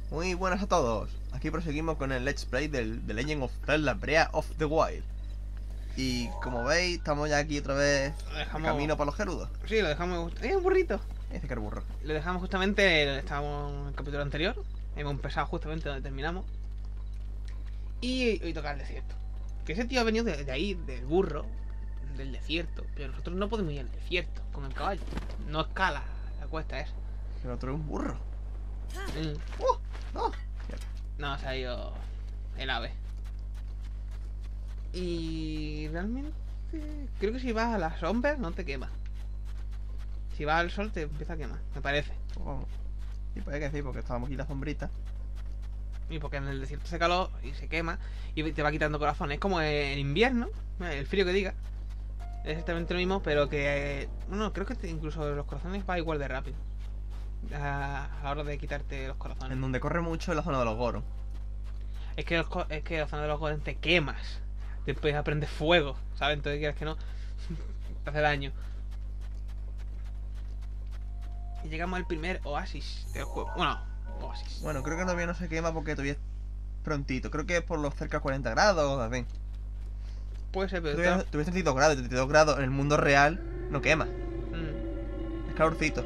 Muy buenas a todos. Aquí proseguimos con el Let's Play del The Legend of Zelda Breath of the Wild. Y como veis, estamos ya aquí otra vez Lo de dejamos... camino para los Gerudos. Sí, lo dejamos... ¡Un burrito! Dice que el burro. Lo dejamos justamente... Estábamos en el capítulo anterior. Hemos empezado justamente donde terminamos. Y hoy toca el desierto. Que ese tío ha venido de ahí, del burro, del desierto. Pero nosotros no podemos ir al desierto con el caballo. No escala la cuesta esa. Que el otro es un burro. No. No, se ha ido el ave. Y realmente creo que si vas a las sombras no te quema. Si vas al sol te empieza a quemar, me parece. Pues vamos. Y pues hay que decir, porque estábamos aquí en la sombrita. Y porque en el desierto hace calor y se quema y te va quitando corazón. Es como el invierno, el frío que diga. Es exactamente lo mismo, pero que... Bueno, creo que incluso los corazones va igual de rápido. A la hora de quitarte los corazones. En donde corre mucho es la zona de los Goron. Es que la zona de los golems te quemas. Después aprendes fuego, ¿sabes? Entonces quieres que no, te hace daño. Y llegamos al primer oasis del juego. Bueno, oasis. Bueno, creo que todavía no se quema porque todavía es prontito. Creo que es por los cerca de 40 grados, así. Puede ser, pero... Todavía 32 grados, 32 grados en el mundo real no quema. Mm. Es calorcito.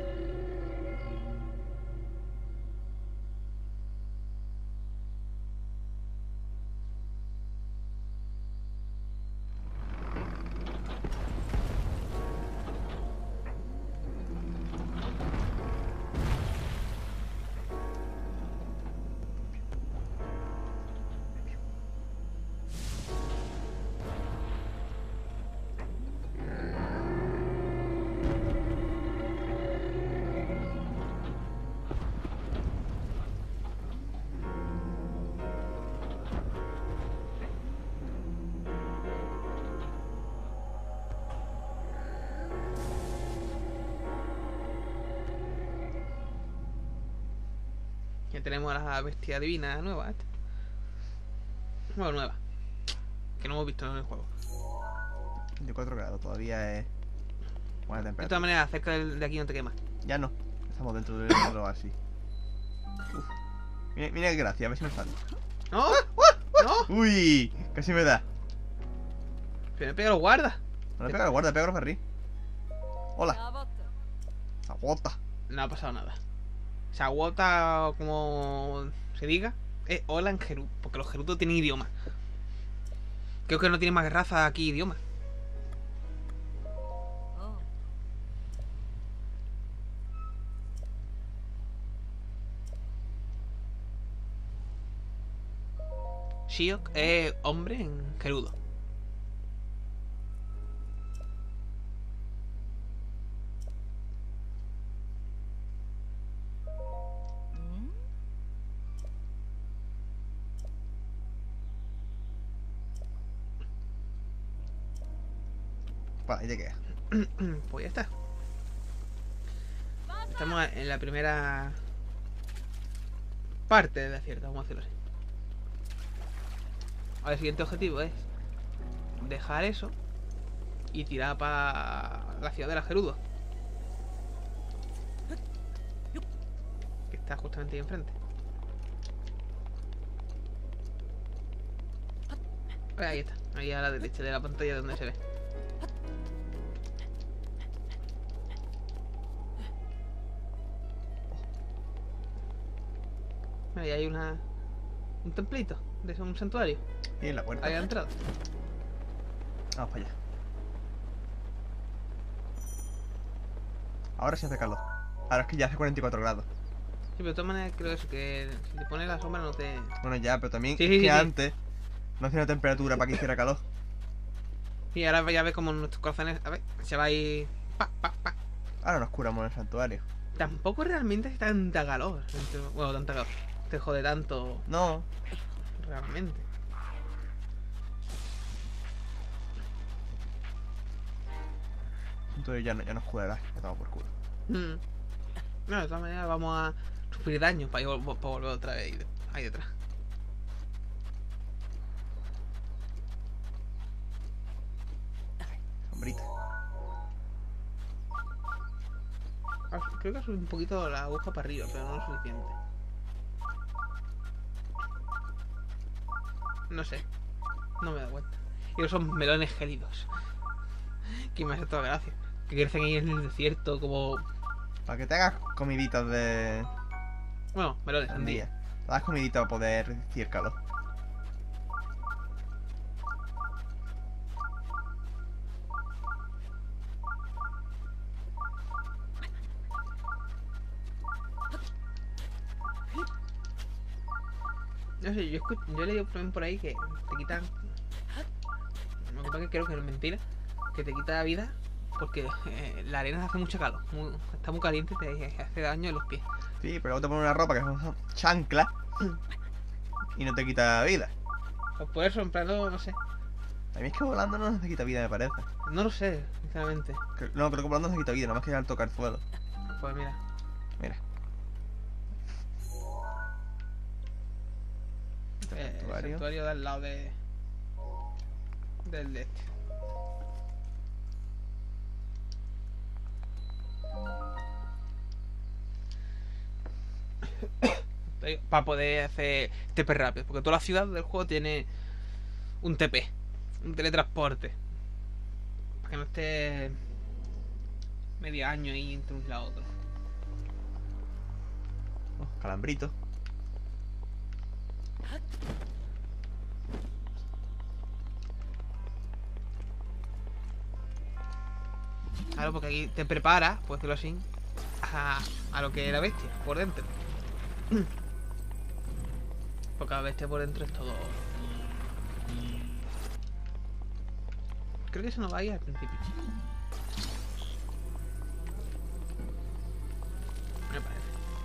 Ya tenemos a la bestia divina nueva, esta. Bueno, nueva. Que no hemos visto en el juego. 24 grados, todavía es buena De temperatura. todas maneras, cerca de aquí no te quema. Ya no, estamos dentro del oasis. Uf. Mira qué gracia, a ver si me sale. ¡No! ¡No! Uy, casi me da. Pero me pega los guardas. No le pega al guarda, pega a los ferry. Hola, agota. No ha pasado nada. Se agota como se diga. Hola en Gerudo. Porque los Gerudos tienen idioma. Creo que no tiene más raza aquí idioma. Shiok es hombre en Gerudo. Vale, ahí te queda. Pues ya está. Estamos en la primera parte del desierto, vamos a decirlo así. Ahora el siguiente objetivo es dejar eso y tirar para la ciudad de la Gerudo, que está justamente ahí enfrente. Ahí está, ahí a la derecha de la pantalla donde se ve. Ahí hay un templito, un santuario. Y en la puerta. Ahí a la entrada. Vamos para allá. Ahora sí hace calor. Ahora es que ya hace 44 grados. Sí, pero de todas maneras creo eso, que si te pones la sombra no te... Bueno, ya, pero también Sí, es sí, que sí, sí. antes no hacía una temperatura para que hiciera calor. Y ahora ya ves como nuestros corazones... A ver, se va a ir... Pa, pa, pa. Ahora nos curamos en el santuario. Tampoco realmente hace tanta calor. Bueno, tanta calor. Te jode tanto No, realmente. entonces ya nos curará. Ya estamos por culo. No, de todas maneras vamos a sufrir daño para volver otra vez ahí detrás. Sombrita. Creo que ha subido un poquito la aguja para arriba, pero no lo suficiente. No sé. No me he dado cuenta. Y esos son melones gélidos. Que me hace toda gracia. Que crecen ahí en el desierto como... Para que te hagas comiditas de Bueno, melones, sandía. sandía. Te das comiditas para poder resistir el calor. No sé, yo he leído también por ahí que te quitan... Lo que pasa es que creo que no es mentira. Que te quita vida porque la arena hace mucho calor. Está muy caliente y te hace daño en los pies. Sí, pero luego te pones una ropa que es chancla y no te quita vida. Pues por eso, en plan, no sé. A mí es que volando no te quita vida, me parece. No lo sé, sinceramente. No, creo que volando no se quita vida, nada más que al tocar suelo. Pues mira. Mira. El Santuario. santuario de al lado de... Del de este. Para poder hacer TP rápido. Porque toda la ciudad del juego tiene un TP. Un teletransporte. Para que no esté medio año ahí entre un lado y otro. Oh, calambrito. Claro, porque aquí te preparas, por decirlo así, a lo que es la bestia, por dentro. Porque la bestia por dentro es todo... Creo que eso no va a ir al principio. Me parece.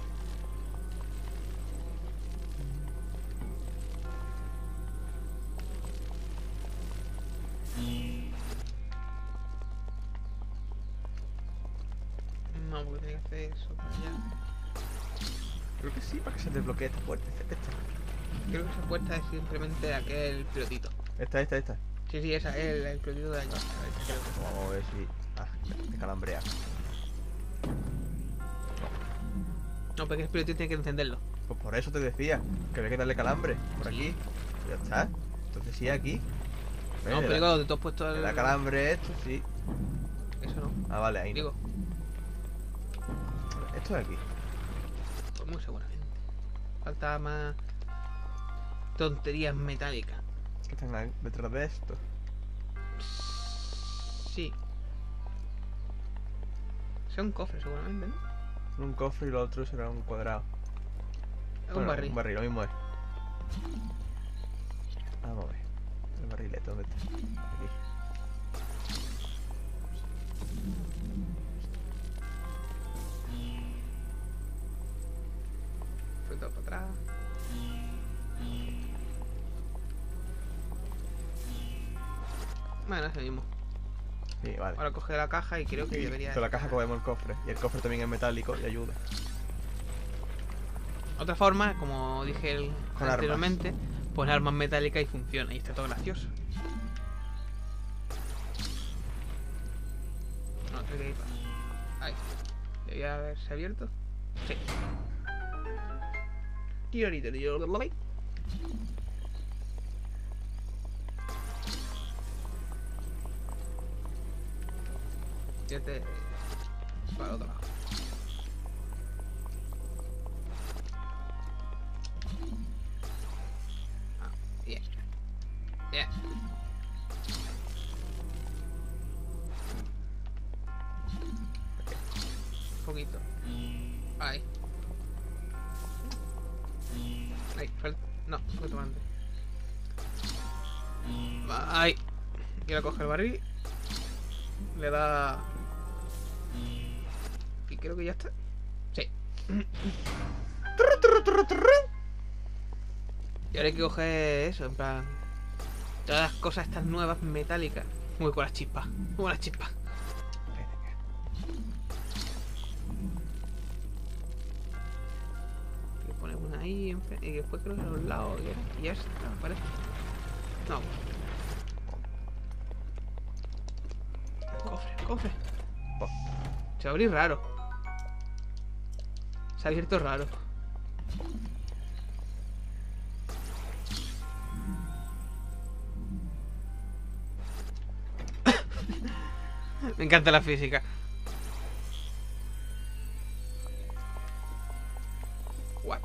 No, porque tiene que hacer eso para allá. Creo que sí, para que se desbloquee esta puerta. Creo que esa puerta es simplemente aquel pilotito. Esta. Sí, esa es el pilotito de allá. Creo que... Vamos a ver si... Ah, te calambrea. No, porque el pilotito tiene que encenderlo. Pues por eso te decía, que había que darle calambre. Por aquí. Ya está. Entonces sí, aquí. No, pero digo, donde tú has puesto Le el... da calambre esto, sí. Eso no. Ah, vale, ahí no. Digo, Esto de aquí. pues muy seguramente. Falta más tonterías metálicas. Que están ahí detrás de esto. Sí. Sea un cofre seguramente, ¿no? Un cofre y lo otro será un cuadrado. Es Bueno, un barril. Un barril, lo mismo es. Vamos a ver. El barrilete, ¿dónde está? Aquí. Fue todo para atrás. Bueno, es lo mismo. Sí, vale. Ahora coge la caja y creo que debería... Con la caja cogemos el cofre. Y el cofre también es metálico y ayuda. Otra forma, como dije Con anteriormente, poner armas metálicas y funciona. Y está todo gracioso. No, tengo que ir para... Ahí. ¿Debería haberse abierto? Sí. Ya te... Para el otro lado. Ah, bien. Bien. Un poquito. Ahí. Ahí, falta... No, un poquito más antes. Ahí. Y ahora coge el barril. Le da... Y creo que ya está. Sí. Y ahora hay que coger eso, en plan... Todas las cosas estas nuevas metálicas. Muy con las chispas. Muy con las chispas. Le pones una ahí y después creo que a los lados y ya está, me parece. No. El cofre. Oh. Se va a abrir raro. Se ha abierto raro. Me encanta la física. What?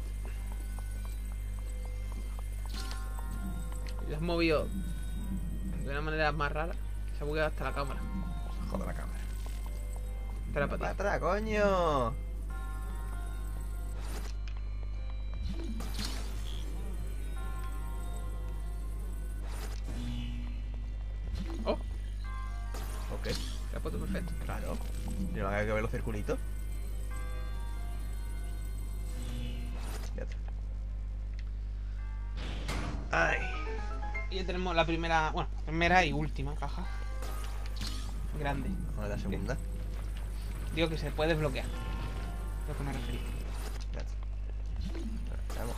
Lo has movido de una manera más rara. Se ha bugueado hasta la cámara. Joder la cámara. Espera para ¡Para ti. atrás, coño! Oh, Ok, te ha puesto perfecto. claro. Yo no había que ver los circulitos. Ya está. Ay. Y ya tenemos la primera, bueno, primera y última caja. Grande. Vamos a la segunda. Digo que se puede desbloquear. Lo que me refería. Ya está. Vamos.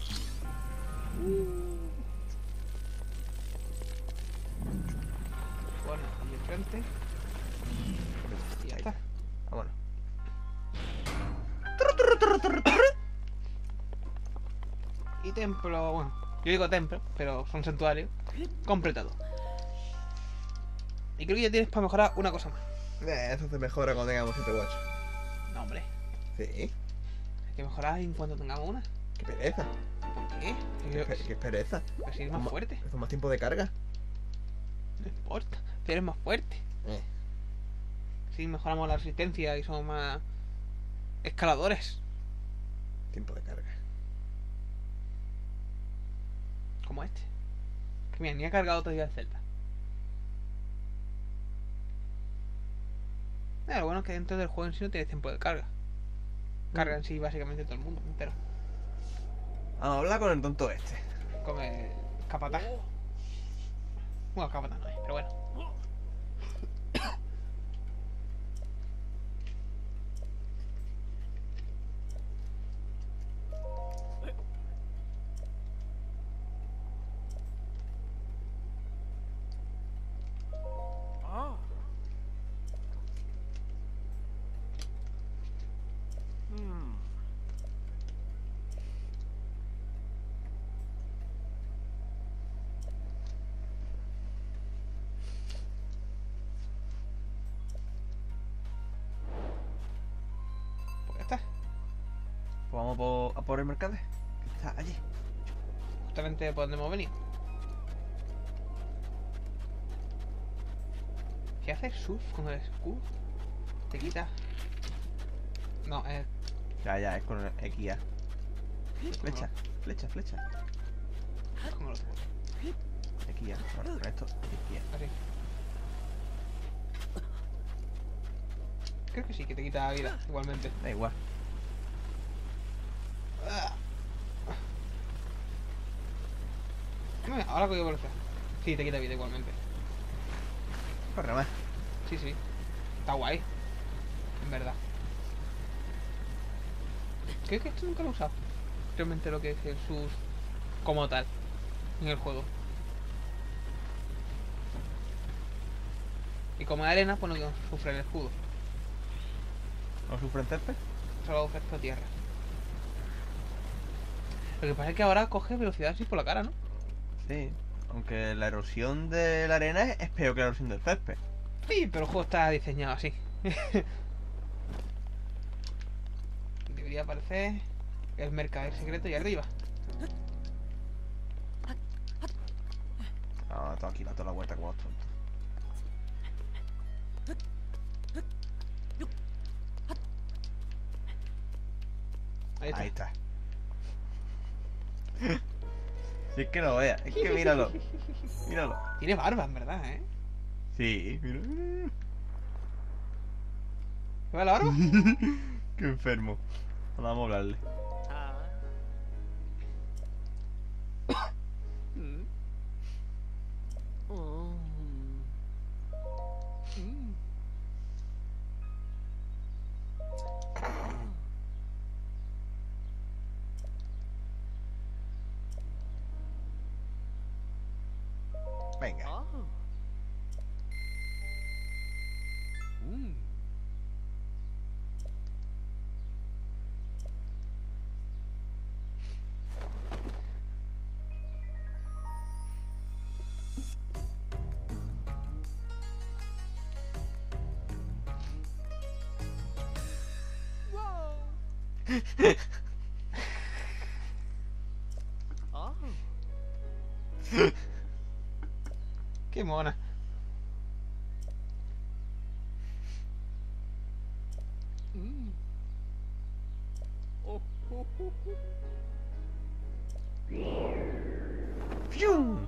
Bueno, y el frente. Y ya Ahí. está. Vámonos. Y templo, bueno, yo digo templo, pero son santuarios. Completado. Y creo que ya tienes para mejorar una cosa más. Eso se mejora cuando tengamos 7 watch. No, hombre. Sí. Hay que mejorar en cuanto tengamos una. Qué pereza. ¿Por qué? Qué pereza. Así es más Como- fuerte. Eso más tiempo de carga. No importa. Pero eres más fuerte. Si mejoramos la resistencia y somos más escaladores. Tiempo de carga. Como este. Que mira, ni ha cargado todavía el Zelda. Lo bueno es que dentro del juego en sí no tienes tiempo de carga. Carga en sí básicamente todo el mundo entero. Vamos a hablar con el tonto este. Con el capataz. Bueno, capataz no es, pero bueno. Pues ya está. Pues vamos a por el mercado. Que está allí. Justamente por donde hemos venido. Si haces surf con el escudo, te quita. No, Ya, es con el XA. Flecha, flecha. como lo otro. XA. Bueno, con esto, XA. Así. Creo que sí, que te quita vida, igualmente. Da igual. No, ahora cogido velocidad. Sí, te quita vida igualmente. Corre más. Sí, sí. Está guay. En verdad. Creo que esto nunca lo he usado. Realmente lo que es el sus como tal. En el juego. Y como es arena, pues no sufre el escudo. ¿No sufren césped? Solo efecto tierra. Lo que pasa es que ahora coge velocidad así por la cara, ¿no? Sí. Aunque la erosión de la arena es peor que la erosión del césped. Sí, pero el juego está diseñado así. Debería aparecer el mercader secreto y arriba. No, todo aquí, da toda la vuelta como los tontos. Ahí está. Ahí está. Si es que no veas, es que míralo. Míralo. Tiene barba, en verdad, ¿eh? Sí, mira. ¿Te va la barba? Qué enfermo. Vamos a hablarle. Venga. Qué mona. ¡Fium!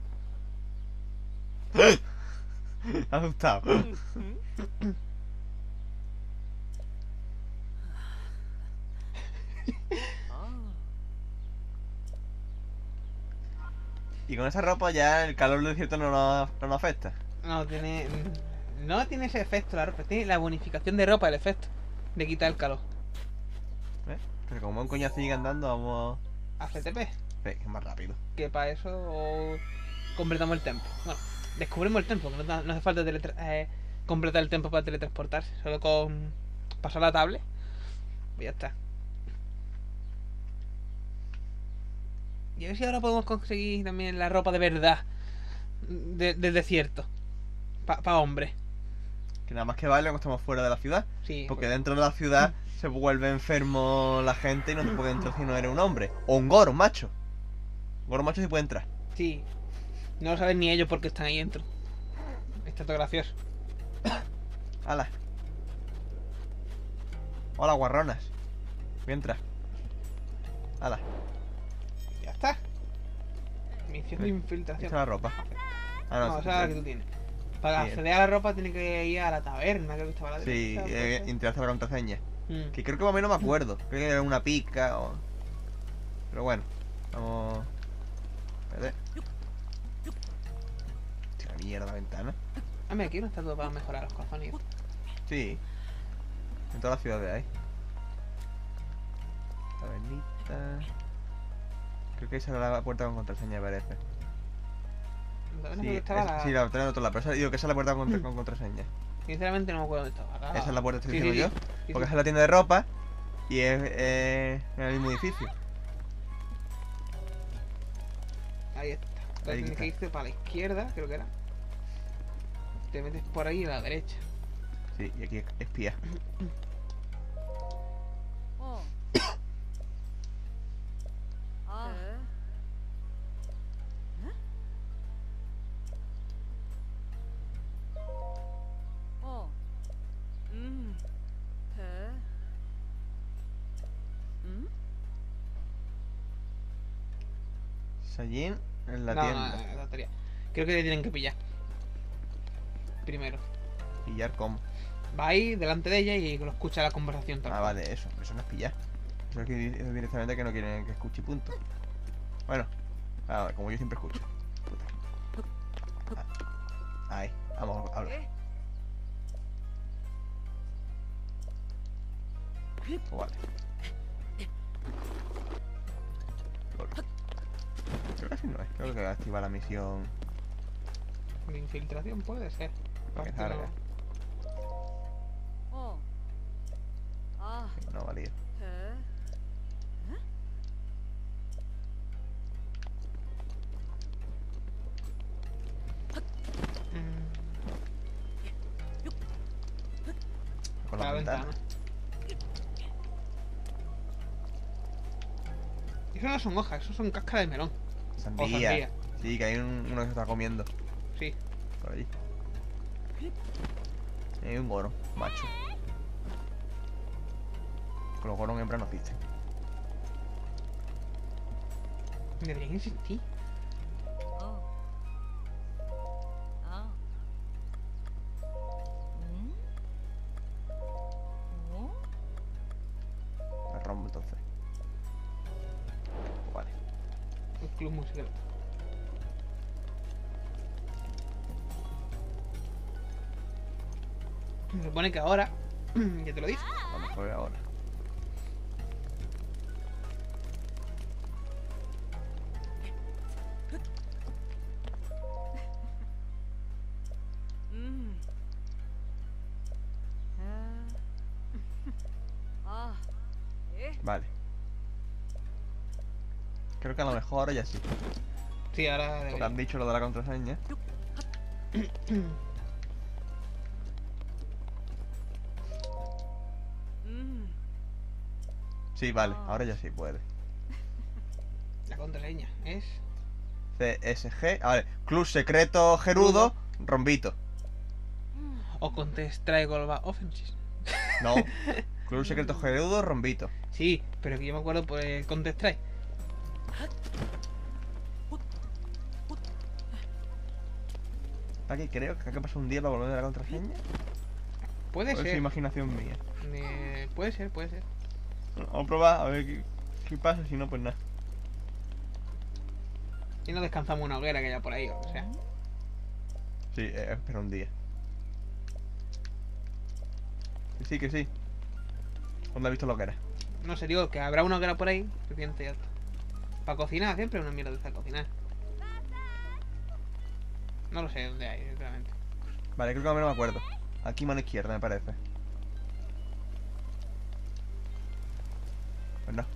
Asustado. Y con esa ropa ya el calor del desierto no nos afecta. No tiene. No tiene ese efecto la ropa, tiene la bonificación de ropa el efecto. De quitar el calor. ¿Ves? Pero como un coñazo sigue andando, vamos. AFTP. Sí, es más rápido. Que para eso completamos el tempo. Bueno, descubrimos el tempo, que no hace falta completar el tempo para teletransportarse. Solo con pasar la tablet. Y ya está. Y a ver si ahora podemos conseguir también la ropa de verdad del desierto. Pa hombre. Que nada más que vale cuando estamos fuera de la ciudad. Sí. Porque dentro de la ciudad se vuelve enfermo la gente y no te puede entrar si no eres un hombre. O un goro, macho. Goro macho sí puede entrar. Sí. No lo saben ni ellos porque están ahí dentro. Está todo gracioso. ¡Hala! Hola, guarronas. Voy a entrar. ¡Hala! Ya está. Misión de infiltración. Esta es la ropa. Ah, No, esa es la que tú tienes. Para Sí. acceder a la ropa tienes que ir a la taberna, creo que estaba a la Sí, derecha. puede ser. introduce la contraseña. Mm. Que creo que más o menos me acuerdo. Creo que era una pica o... Pero bueno, vamos... Espérate. Hostia, mierda la ventana. Hombre, aquí no está todo para mejorar los cojones. Sí. En todas las ciudades hay. Tabernita. Creo que esa era la puerta con contraseña, parece. ¿Dónde Sí, estaba la...? sí, la otra en otro lado. Pero digo que esa es la puerta con contraseña. Sinceramente no me acuerdo dónde estaba. Esa es la puerta que estoy Sí, diciendo sí, yo. sí, Porque sí. esa es la tienda de ropa y es en el mismo edificio. Ahí está. Entonces Ahí tienes está. que irte para la izquierda, creo que era. Te metes por ahí a la derecha. Sí, y aquí espía. Sajin en la No, tienda. no, tontería. Creo que te tienen que pillar. Primero. Pillar cómo. Va ahí delante de ella y lo escucha la conversación tal Ah, cual. vale, eso no es pillar. Eso es que eso directamente que no quieren que escuche y punto. Bueno, como yo siempre escucho. Puta. Ahí, vamos a hablar. Pues vale. Lol. Creo que así no es. Creo que activa la misión. De infiltración puede ser. Para que Parte salga. No, válido. Con Para la la ventana. ventana. Eso no son hojas, eso son cáscara de melón. Sandía. sandía. Sí, que hay uno que se está comiendo. Sí. Por allí. Hay un goro, macho. Con los goros en hembra no existen. Deberían insistir. Me rompo entonces. Pues vale. Un club muy secreto. Se supone que ahora. Ya te lo dije. Vamos a ver ahora. Vale. Creo que a lo mejor ahora ya sí. Sí, ahora Porque debería. han dicho lo de la contraseña. Sí, vale, ahora ya sí puede. La contraseña es... CSG. A ver, Club Secreto Gerudo, Rombito. O Contest Strike Global Offensive. No. Club Secreto Gerudo, Rombito. Sí, pero que yo me acuerdo por el Contest Strike. Aquí creo que pasó un día para volver a la contraseña. Puede O es ser. imaginación mía. Puede ser, puede ser. Bueno, vamos a probar a ver qué pasa, si no, pues nada. Y no descansamos una hoguera que haya por ahí, o sea. Sí, espera un día. Que sí, que sí. ¿Dónde has visto lo que era? No sé, digo que habrá una hoguera por ahí. Suficiente ya está. Para cocinar, siempre una mierda de esa cocinar. No lo sé dónde hay, sinceramente. Vale, creo que no me acuerdo. Aquí mano izquierda, me parece. Pues no.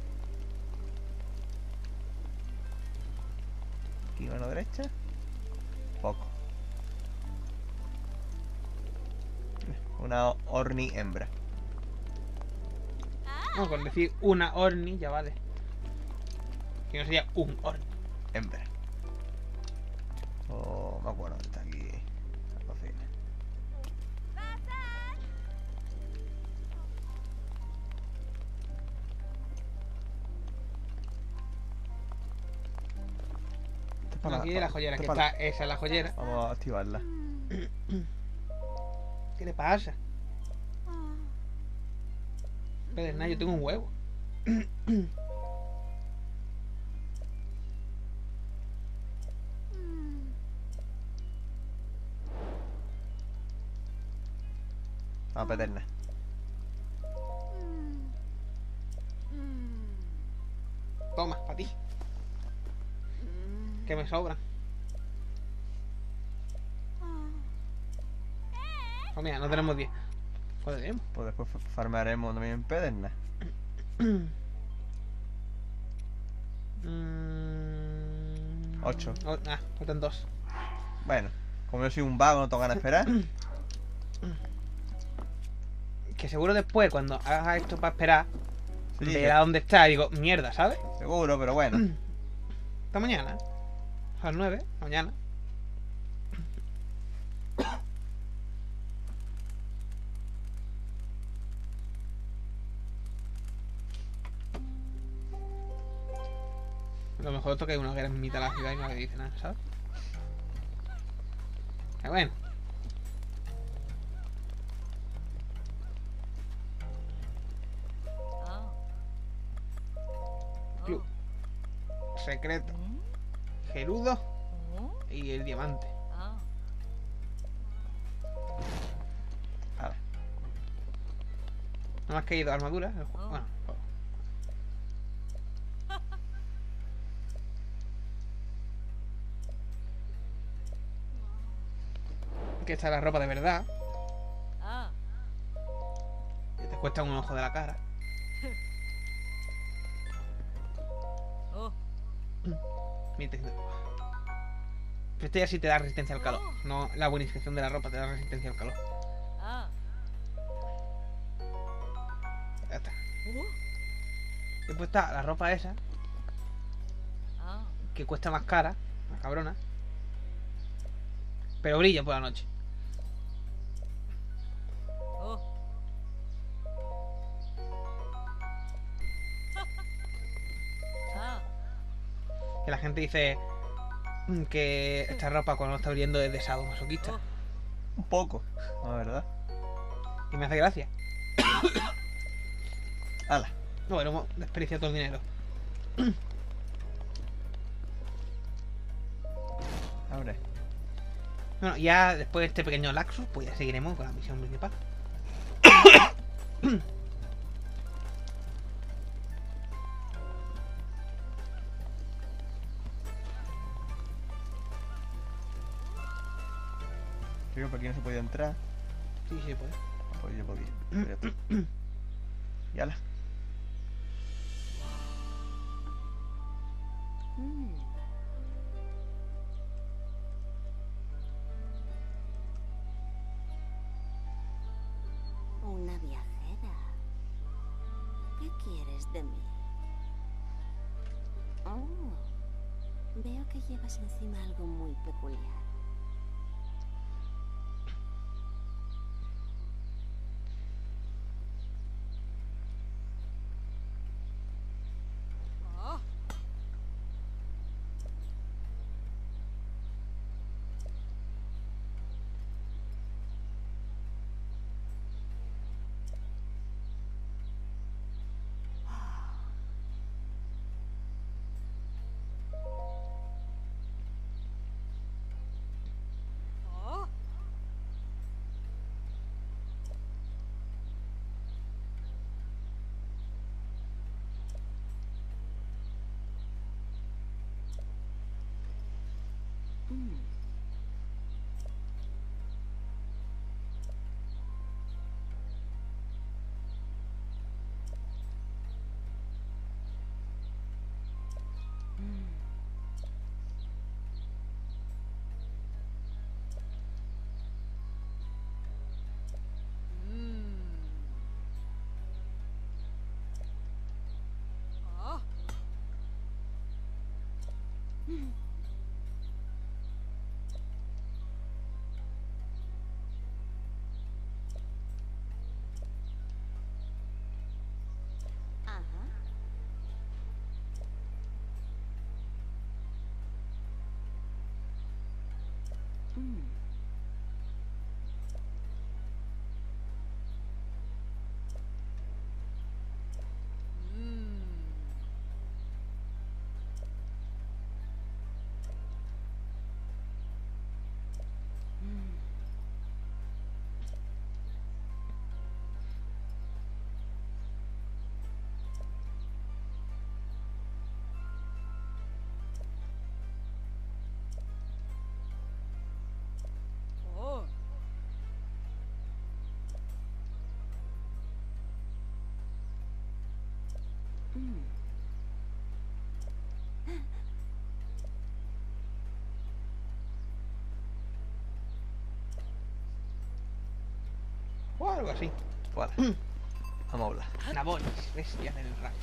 Aquí mano derecha. Poco. Una Orni hembra. No, con decir una Orni ya vale. Que no sería un Orni. Hembra. Oh, me acuerdo dónde está aquí la cocina. Esto es No, aquí de la joyera, esto que es para- está esa es la joyera. Vamos a activarla. ¿Qué le pasa? Pedernal, yo tengo un huevo. Vamos a peterna. Toma, para ti. Que me sobran. Oh, mira, no tenemos 10. ¿Cuál tenemos? Pues después farmearemos también en pederna. Mm, 8. faltan 2. Bueno, como yo soy un vago, no tengo ganas de esperar. Que seguro después, cuando haga esto para esperar, Sí, verá dónde está y digo, mierda, ¿sabes? seguro, pero bueno. Hasta mañana. A las 9, mañana. Lo mejor esto que hay una hoguera en mitad de la ciudad y no le dice nada, ¿sabes? Pero bueno. Club secreto. Gerudo y el diamante. A ver. No me has caído armadura. Bueno, que está la ropa de verdad. Que te cuesta un ojo de la cara. Mira, pero este ya sí te da resistencia al calor. No la bonificación de la ropa te da resistencia al calor. Ya está. Después está la ropa esa, que cuesta más cara, más cabrona. Pero brilla por la noche. Que la gente dice que esta ropa cuando está brillando es de sadomasoquista. Un poco, la verdad. Y me hace gracia. Hala. No, bueno, hemos desperdiciado todo el dinero. Abre. Bueno, ya después de este pequeño laxus, pues ya seguiremos con la misión principal. Creo que por aquí no se podía entrar. Sí, sí, pues. Pues yo podía. Pues ya está. Y ala. Una viajera. ¿Qué quieres de mí? Oh, veo que llevas encima algo muy peculiar. Ajá. O algo así. Vale. Vamos a hablar. Naboris, bestia del rap.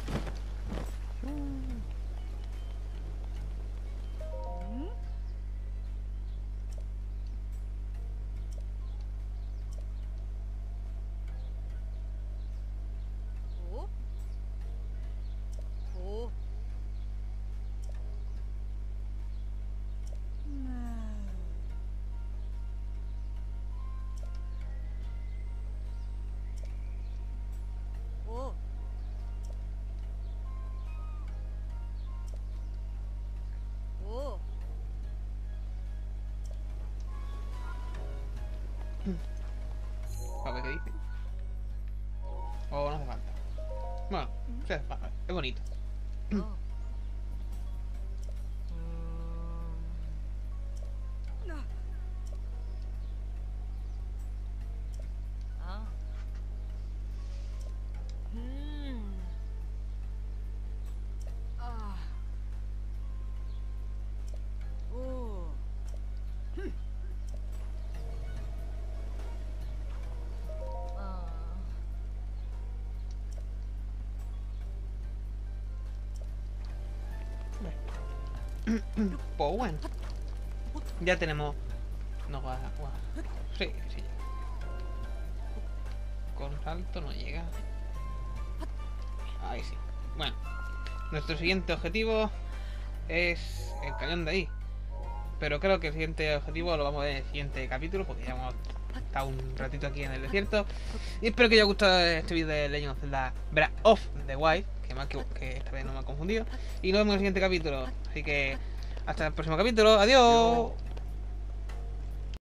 A ver qué dice. O no hace falta. Bueno, sí hace falta. Es bonito. Pues bueno. Ya tenemos. No va. Sí, sí. Con salto no llega. Ahí sí. Bueno. Nuestro siguiente objetivo es el cañón de ahí. Pero creo que el siguiente objetivo lo vamos a ver en el siguiente capítulo, porque ya hemos estado un ratito aquí en el desierto. Y espero que os haya gustado este vídeo de Legend of Zelda Breath of the Wild, que esta vez no me ha confundido. Y nos vemos en el siguiente capítulo. Así que hasta el próximo capítulo. ¡Adiós!